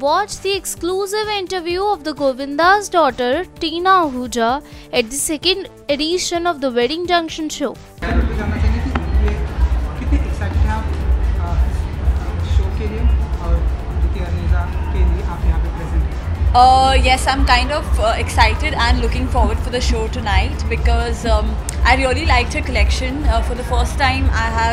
watch the exclusive interview of the Govinda's daughter Tina Ahuja at the second edition of the Wedding Junction show. Yes, I'm kind of excited and looking forward for the show tonight because I really liked her collection. For the first time,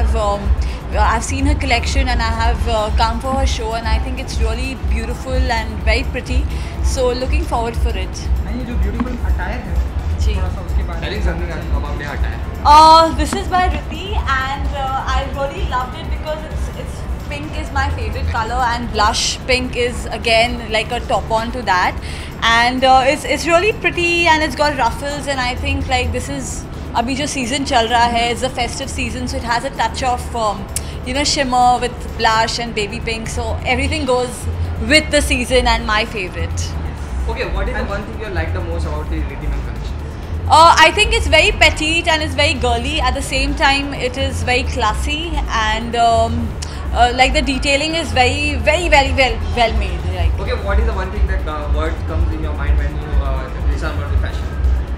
I've seen her collection and I have come for her show, and I think it's really beautiful and very pretty. So looking forward for it. And जो beautiful attire है, थोड़ा सा उसके बारे में. Telling something about the attire. This is by Riddhi, and I really loved it because it's pink is my favorite color, and blush pink is again like a top on to that, and it's really pretty and it's got ruffles, and I think like this is abhi jo season chal raha hai, it's the festive season, so it has a touch of shimmer with blush and baby pink, so everything goes with the season and my favorite. Okay, what is the one thing you like the most about the Riddhi Ma'am collection? I think it's very petite and it's very girly. At the same time, it is very classy, and like the detailing is very well made. Like. Okay, what is the one thing that word comes in your mind when you listen about the fashion?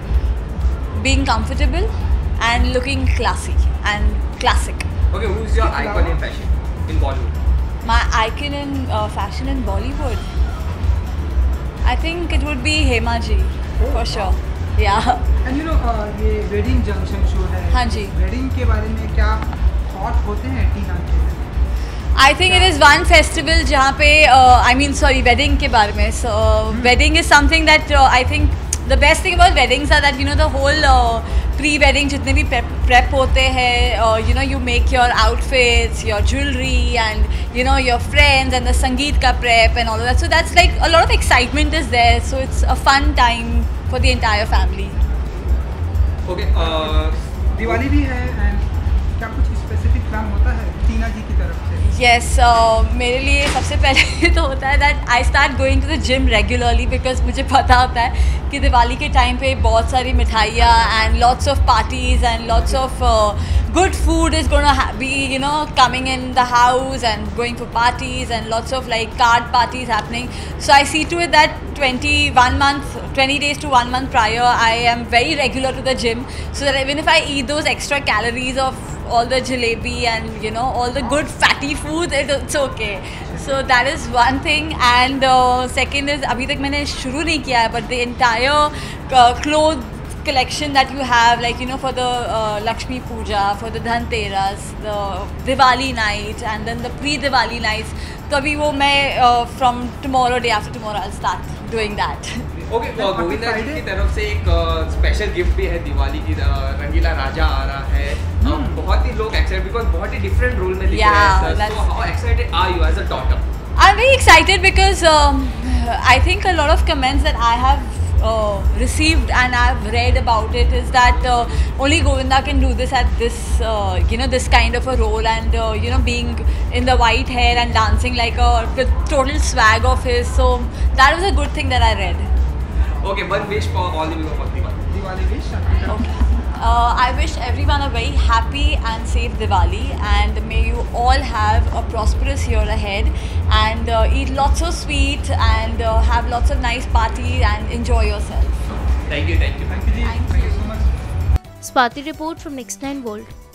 Being comfortable and looking classy and classic. Okay, who's your icon in fashion in Bollywood? My icon in fashion in Bollywood, I think it would be Hema ji, for sure. Yeah. And ये wedding junction show है. हाँ जी. Wedding के बारे में क्या thought होते हैं टीना के? I think it is one festival जहाँ पे wedding के बारे में. So wedding is something that I think the best thing about weddings are that the whole pre-wedding जितने भी prep होते हैं, you make your outfits, your jewelry, and your friends, and the संगीत का prep and all of that. So that's like a lot of excitement is there. So it's a fun time for the entire family. Okay, Diwali भी है, and क्या कुछ specific plan होता है टीना जी की तरफ से? Yes, मेरे लिए सबसे पहले तो होता है that I start going to the gym regularly because मुझे पता होता है कि दिवाली के टाइम पे बहुत सारी मिठाइयाँ and lots of parties and lots of good food is going to be coming in the house and going for parties and lots of like card parties happening. So I see to it that 20 days to 1 month prior I am very regular to the gym, so that even if I eat those extra calories of all the jalebi and all the good fatty food, it's okay. So that is one thing, and second is abhi tak maine shuru nahi kiya hai, but the entire clothes collection that you have, like for the Lakshmi Puja, for the Dhanteras, the Diwali night, and then the pre-Diwali nights. So abhi wo main from tomorrow, day after tomorrow, I'll start doing that. Okay, Govinda जी की तरफ से एक special gift भी है दिवाली की, रंगीला राजा आ रहा है. बहुत ही लोग एक्साइटेड बिकॉज़ बहुत ही डिफरेंट रोल में दिख रहे हैं. So how excited are you as a daughter? I'm very excited because I think a lot of comments that I have received and I've read about it is that only Govinda can do this at this this kind of a role, and being in the white hair and dancing like with total swag of his. So that was a good thing that I read. Okay, one wish for all the people of Diwali. Diwali wish. Okay. I wish everyone a very happy and safe Diwali, and may you all have a prosperous year ahead, and eat lots of sweets and have lots of nice parties and enjoy yourself. Thank you. Thank you. Thank you so much. Swati report from Next 9 World.